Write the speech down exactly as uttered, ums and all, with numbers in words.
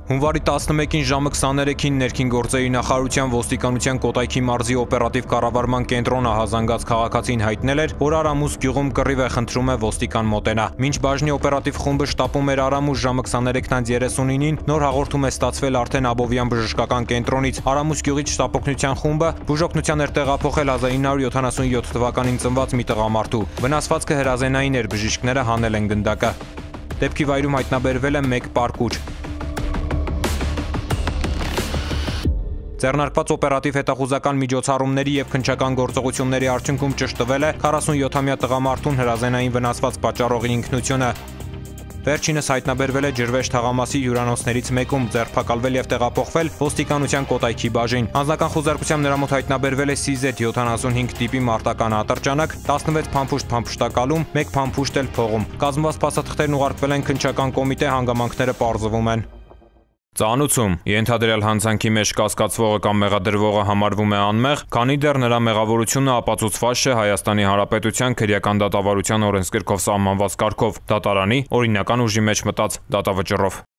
Հունվարի տասնմեկին ժամը քսաներեքին ներքին գործերի նախարարության ոստիկանության Կոտայքի մարզի օպերատիվ կառավարման կենտրոնը հազանգած քաղաքացին հայտնել էր, որ Արամուս գյուղում կռիվ է խնդրում է ոստիկան մոտենա։ Մինչ բաժնի օպերատիվ խումբը շտապում էր Արամուս ժամը քսաներեքին երեսունինին, նոր հաղորդում է ստացվել արդեն Աբովյան բժշկական կենտրոնից։ Արամուս գյուղից շտապօգնության խումբը բուժօգնության էր տեղափոխել հազար ինը հարյուր յոթանասունյոթ թվականին ծնված մի տղամարդու։ Վնասվածքը հրազենային էր, բժիշկները հանել են գնդակը։ Դեպքի վայրում հայտնաբերվել է մեկ պարկուճ։ Ձեռնարկված օպերատիվ հետախուզական միջոցառումների և քննչական գործողությունների արդյունքում ճշտվել է քառասունյոթամյա տղամարդուն հրազենային վնասված պատճառողի ինքնությունը։ Վերջինս հայտնաբերվել է Ջրվեժ թաղամասի հյուրանոցներից մեկում, ձերբակալվել և տեղափոխվել ոստիկանության Կոտայքի բաժին։ Անձնական խուզարկությամբ նրա մոտ հայտնաբերվել է Սիզեթ յոթանասունհինգ տիպի մարտական ատրճանակ, տասնվեց փամփուշտ փամփուշտակալում, մեկ փամփուշտ էլ փողում։ Կազմված փաստաթղթերն ուղարկվել են քննչական կոմիտե, հանգամանքները պարզվում են։ Ծանուցում ենթադրյալ հանցանքի մեջ կասկածվողը կամ մեղադրվողը համարվում է անմեղ, քանի դեռ նրա մեղավորությունը ապացուցված չէ Հայաստանի Հանրապետության քրեական դատավարության օրենսգրքով սահմանված կարգով, դատարանի օրինական ուժի մեջ մտած դատավճռով։